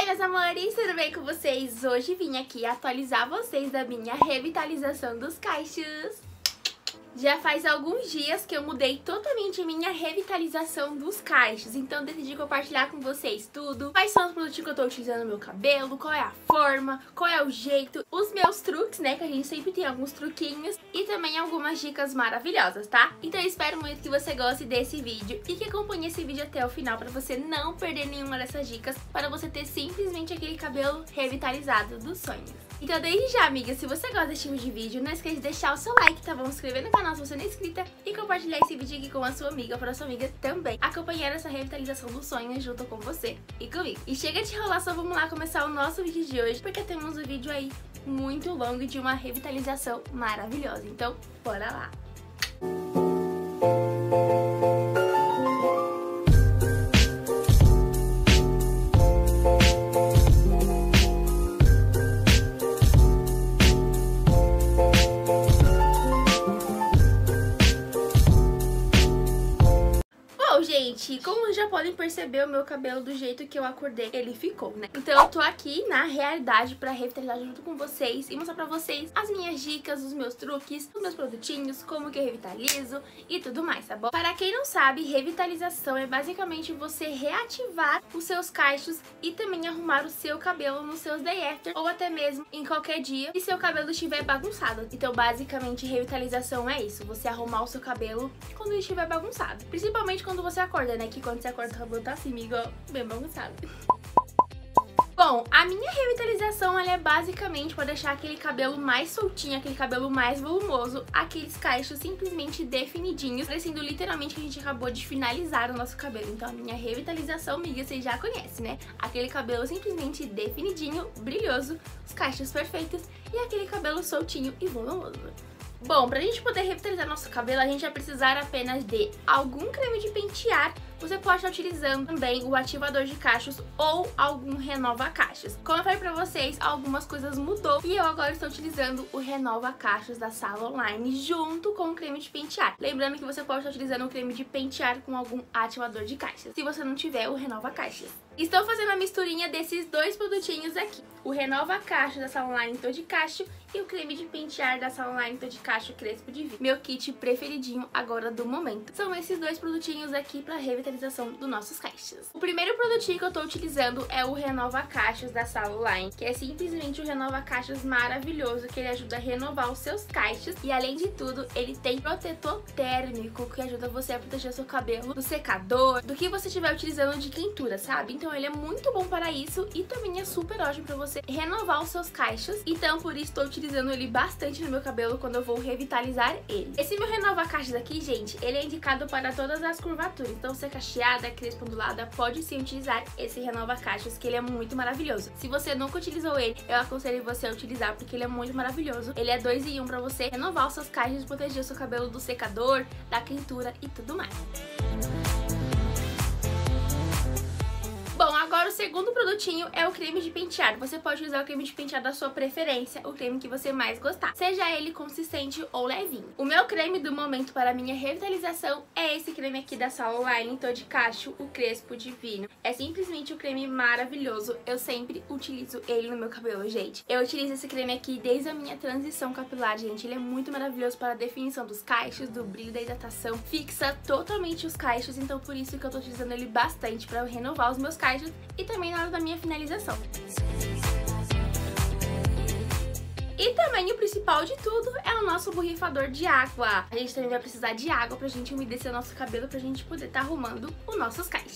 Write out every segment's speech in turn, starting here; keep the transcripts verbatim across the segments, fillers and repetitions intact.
aí, meus amores, tudo bem com vocês? Hoje vim aqui atualizar vocês da minha revitalização dos cachos. Já faz alguns dias que eu mudei totalmente minha revitalização dos cachos, então decidi compartilhar com vocês tudo. Quais são os produtos que eu tô utilizando no meu cabelo, qual é a forma, qual é o jeito, os meus truques, né, que a gente sempre tem alguns truquinhos, e também algumas dicas maravilhosas, tá? Então eu espero muito que você goste desse vídeo e que acompanhe esse vídeo até o final pra você não perder nenhuma dessas dicas, para você ter simplesmente aquele cabelo revitalizado dos sonhos. Então desde já, amiga, se você gosta desse tipo de vídeo, não esqueça de deixar o seu like, tá bom? Se inscrever no canal se você não é inscrita e compartilhar esse vídeo aqui com a sua amiga, para a sua amiga também acompanhar essa revitalização dos sonhos junto com você e comigo. E chega de enrolação, vamos lá começar o nosso vídeo de hoje, porque temos um vídeo aí muito longo de uma revitalização maravilhosa. Então, bora lá! Gente, como já podem perceber, o meu cabelo do jeito que eu acordei, ele ficou, né? Então eu tô aqui na realidade pra revitalizar junto com vocês e mostrar pra vocês as minhas dicas, os meus truques, os meus produtinhos, como que eu revitalizo e tudo mais, tá bom? Para quem não sabe, revitalização é basicamente você reativar os seus cachos e também arrumar o seu cabelo nos seus day after ou até mesmo em qualquer dia e seu cabelo estiver bagunçado. Então basicamente revitalização é isso, você arrumar o seu cabelo quando ele estiver bagunçado, principalmente quando você acorda, né? Que quando você acorda o cabelo tá assim, igual bem bagunçado. Bom, a minha revitalização ela é basicamente para deixar aquele cabelo mais soltinho, aquele cabelo mais volumoso, aqueles cachos simplesmente definidinhos, parecendo literalmente que a gente acabou de finalizar o nosso cabelo. Então a minha revitalização, amiga, vocês já conhecem, né? Aquele cabelo simplesmente definidinho, brilhoso, os cachos perfeitos e aquele cabelo soltinho e volumoso. Bom, pra gente poder revitalizar nosso cabelo, a gente vai precisar apenas de algum creme de pentear. Você pode estar utilizando também o ativador de cachos ou algum renova cachos. Como eu falei pra vocês, algumas coisas mudou e eu agora estou utilizando o renova cachos da Sala Online junto com o creme de pentear. Lembrando que você pode estar utilizando o creme de pentear com algum ativador de cachos, se você não tiver o renova cachos. Estou fazendo a misturinha desses dois produtinhos aqui, o renova cachos da Sala Online Tô de Cacho e o creme de pentear da Sala Online Tô de Cacho Crespo Divino. Meu kit preferidinho agora do momento. São esses dois produtinhos aqui para revitalização dos nossos cachos. O primeiro produtinho que eu tô utilizando é o renova cachos da Sala Online, que é simplesmente o renova cachos maravilhoso, que ele ajuda a renovar os seus cachos e além de tudo, ele tem protetor térmico, que ajuda você a proteger o seu cabelo do secador, do que você estiver utilizando de quentura, sabe? Então ele é muito bom para isso e também é super ótimo para você renovar os seus cachos. Então por isso estou utilizando ele bastante no meu cabelo quando eu vou revitalizar ele. Esse meu renova cachos aqui, gente, ele é indicado para todas as curvaturas. Então se é cacheada, crespa, ondulada, pode sim utilizar esse renova cachos, que ele é muito maravilhoso. Se você nunca utilizou ele, eu aconselho você a utilizar porque ele é muito maravilhoso. Ele é dois em um para você renovar os seus cachos e proteger o seu cabelo do secador, da quentura e tudo mais. Bom, agora o segundo produtinho é o creme de pentear. Você pode usar o creme de pentear da sua preferência, o creme que você mais gostar, seja ele consistente ou levinho. O meu creme do momento para a minha revitalização é esse creme aqui da Sala Online Tô de Cacho, o Crespo Divino. É simplesmente um creme maravilhoso, eu sempre utilizo ele no meu cabelo, gente. Eu utilizo esse creme aqui desde a minha transição capilar, gente. Ele é muito maravilhoso para a definição dos cachos, do brilho, da hidratação, fixa totalmente os cachos, então por isso que eu tô utilizando ele bastante para renovar os meus cachos e também na hora da minha finalização. E também o principal de tudo é o nosso borrifador de água. A gente também vai precisar de água pra gente umedecer o nosso cabelo, pra gente poder estar arrumando os nossos cachos.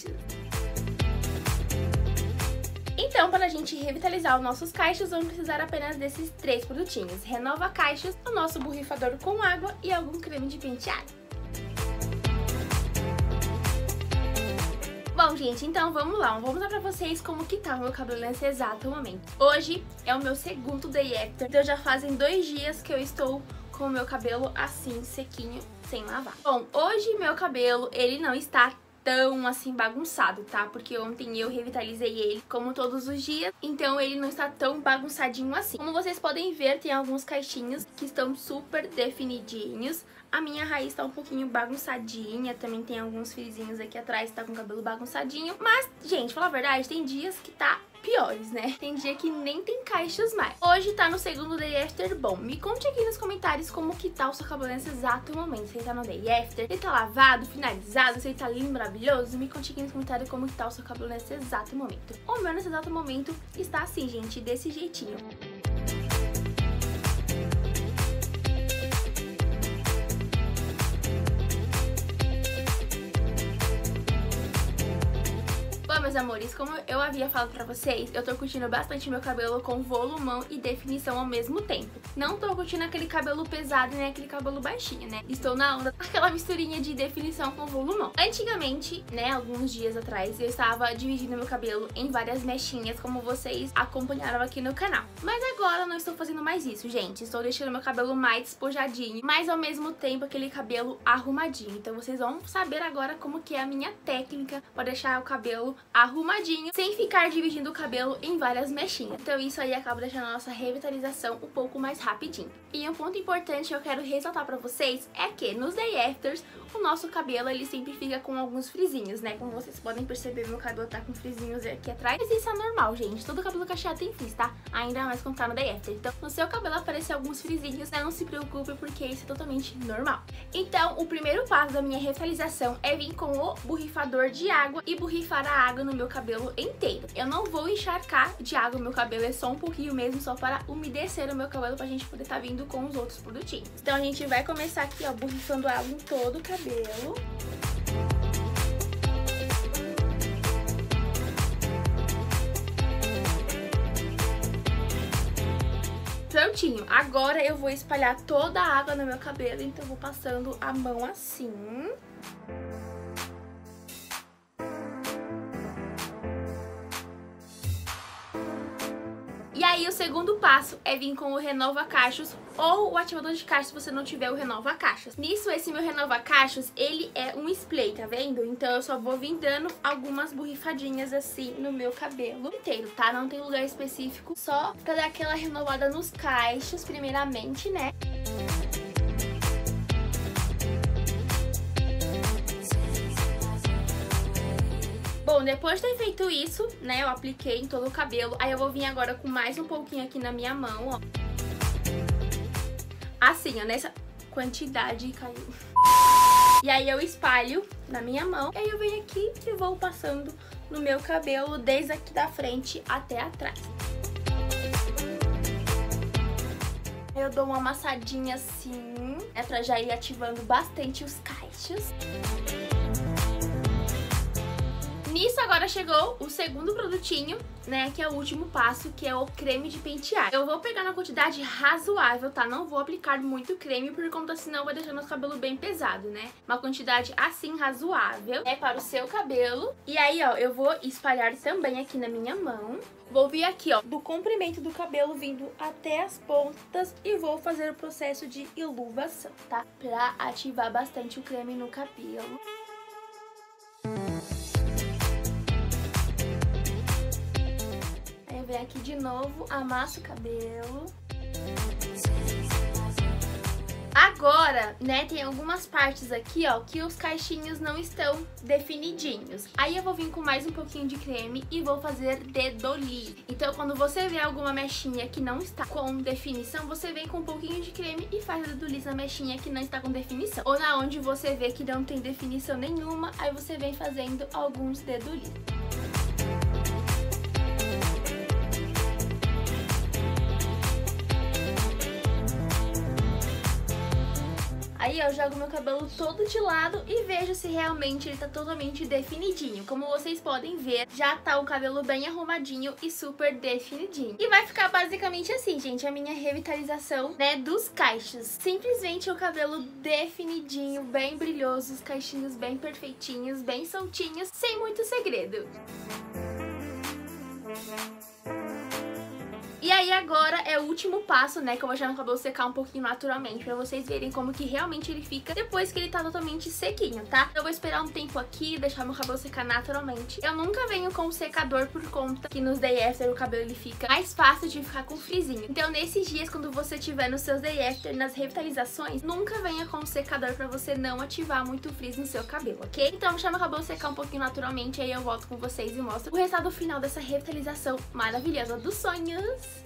Então, para a gente revitalizar os nossos cachos, vamos precisar apenas desses três produtinhos: renova cachos, o nosso borrifador com água e algum creme de pentear. Bom, gente, então vamos lá, vou mostrar pra vocês como que tá o meu cabelo nesse exato momento. Hoje é o meu segundo day after, então já fazem dois dias que eu estou com o meu cabelo assim, sequinho, sem lavar. Bom, hoje meu cabelo, ele não está tão assim bagunçado, tá? Porque ontem eu revitalizei ele como todos os dias, então ele não está tão bagunçadinho assim. Como vocês podem ver, tem alguns caixinhos que estão super definidinhos. A minha raiz tá um pouquinho bagunçadinha, também tem alguns fiozinhos aqui atrás, tá com o cabelo bagunçadinho. Mas, gente, falar a verdade, tem dias que tá piores, né? Tem dia que nem tem caixas mais. Hoje tá no segundo day after bom. Me conte aqui nos comentários como que tá o seu cabelo nesse exato momento. Se ele tá no day after, se ele tá lavado, finalizado, se ele tá lindo, maravilhoso. Me conte aqui nos comentários como que tá o seu cabelo nesse exato momento. O meu nesse exato momento está assim, gente, desse jeitinho. Meus amores, como eu havia falado pra vocês, eu tô curtindo bastante meu cabelo com volumão e definição ao mesmo tempo. Não tô curtindo aquele cabelo pesado nem aquele cabelo baixinho, né? Estou na onda aquela misturinha de definição com volumão. Antigamente, né, alguns dias atrás, eu estava dividindo meu cabelo em várias mechinhas, como vocês acompanharam aqui no canal. Mas agora eu não estou fazendo mais isso, gente. Estou deixando meu cabelo mais despojadinho, mas ao mesmo tempo aquele cabelo arrumadinho. Então vocês vão saber agora como que é a minha técnica para deixar o cabelo arrumadinho, sem ficar dividindo o cabelo em várias mechinhas. Então isso aí acaba deixando a nossa revitalização um pouco mais rapidinho. E um ponto importante que eu quero ressaltar pra vocês é que nos day afters, o nosso cabelo ele sempre fica com alguns frisinhos, né? Como vocês podem perceber, meu cabelo tá com frisinhos aqui atrás. Mas isso é normal, gente. Todo cabelo cacheado tem frizz, tá? Ainda mais quando tá no day after. Então, no seu cabelo aparecer alguns frisinhos, né? Não se preocupe, porque isso é totalmente normal. Então, o primeiro passo da minha revitalização é vir com o borrifador de água e borrifar a água no meu cabelo inteiro. Eu não vou encharcar de água o meu cabelo, é só um pouquinho mesmo, só para umedecer o meu cabelo, pra gente poder estar vindo com os outros produtinhos. Então a gente vai começar aqui, ó, borrifando água em todo o cabelo. Prontinho, agora eu vou espalhar toda a água no meu cabelo, então eu vou passando a mão assim. E aí o segundo passo é vir com o Renova Cachos ou o ativador de cachos se você não tiver o Renova Cachos. Nisso, esse meu Renova Cachos, ele é um spray, tá vendo? Então eu só vou vir dando algumas borrifadinhas assim no meu cabelo inteiro, tá? Não tem lugar específico, só pra dar aquela renovada nos cachos primeiramente, né? Bom, depois de ter feito isso, né, eu apliquei em todo o cabelo, aí eu vou vir agora com mais um pouquinho aqui na minha mão, ó. Assim, ó, nessa quantidade caiu. E aí eu espalho na minha mão, e aí eu venho aqui e vou passando no meu cabelo, desde aqui da frente até atrás. Eu dou uma amassadinha assim, né, pra já ir ativando bastante os cachos. Nisso agora chegou o segundo produtinho, né, que é o último passo, que é o creme de pentear. Eu vou pegar na quantidade razoável, tá? Não vou aplicar muito creme, por conta senão vai deixar nosso cabelo bem pesado, né? Uma quantidade assim razoável, é para o seu cabelo. E aí, ó, eu vou espalhar também aqui na minha mão. Vou vir aqui, ó, do comprimento do cabelo vindo até as pontas e vou fazer o processo de iluvação, tá? Pra ativar bastante o creme no cabelo. Vem aqui de novo, amasso o cabelo. Agora, né, tem algumas partes aqui, ó, que os cachinhos não estão definidinhos. Aí eu vou vir com mais um pouquinho de creme e vou fazer dedolize. Então, quando você vê alguma mechinha que não está com definição, você vem com um pouquinho de creme e faz a dedolize na mechinha que não está com definição. Ou na onde você vê que não tem definição nenhuma, aí você vem fazendo alguns dedolize. Aí eu jogo meu cabelo todo de lado e vejo se realmente ele tá totalmente definidinho. Como vocês podem ver, já tá o cabelo bem arrumadinho e super definidinho. E vai ficar basicamente assim, gente, a minha revitalização, né, dos cachos. Simplesmente o cabelo definidinho, bem brilhoso, os cachinhos bem perfeitinhos, bem soltinhos, sem muito segredo. E aí agora é o último passo, né, que eu vou deixar meu cabelo secar um pouquinho naturalmente, pra vocês verem como que realmente ele fica depois que ele tá totalmente sequinho, tá? Eu vou esperar um tempo aqui, deixar meu cabelo secar naturalmente. Eu nunca venho com secador por conta que nos day after o cabelo ele fica mais fácil de ficar com frisinho. Então nesses dias, quando você tiver nos seus day after, nas revitalizações, nunca venha com secador pra você não ativar muito frizz no seu cabelo, ok? Então eu vou deixar meu cabelo secar um pouquinho naturalmente, aí eu volto com vocês e mostro o resultado final dessa revitalização maravilhosa dos sonhos.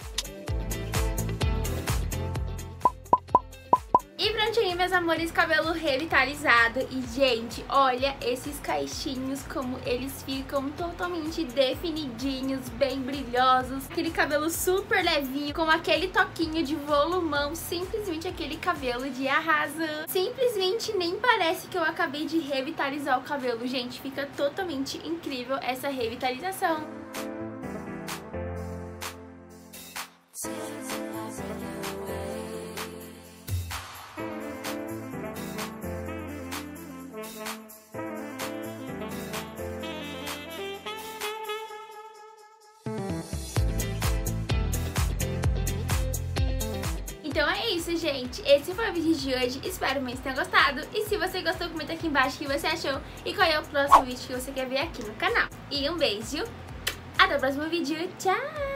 E prontinho, meus amores, cabelo revitalizado. E, gente, olha esses caixinhos, como eles ficam totalmente definidinhos, bem brilhosos. Aquele cabelo super levinho, com aquele toquinho de volumão, simplesmente aquele cabelo de arraso. Simplesmente nem parece que eu acabei de revitalizar o cabelo, gente. Fica totalmente incrível essa revitalização. Então é isso, gente. Esse foi o vídeo de hoje. Espero muito que tenham gostado. E se você gostou, comenta aqui embaixo o que você achou e qual é o próximo vídeo que você quer ver aqui no canal. E um beijo. Até o próximo vídeo. Tchau!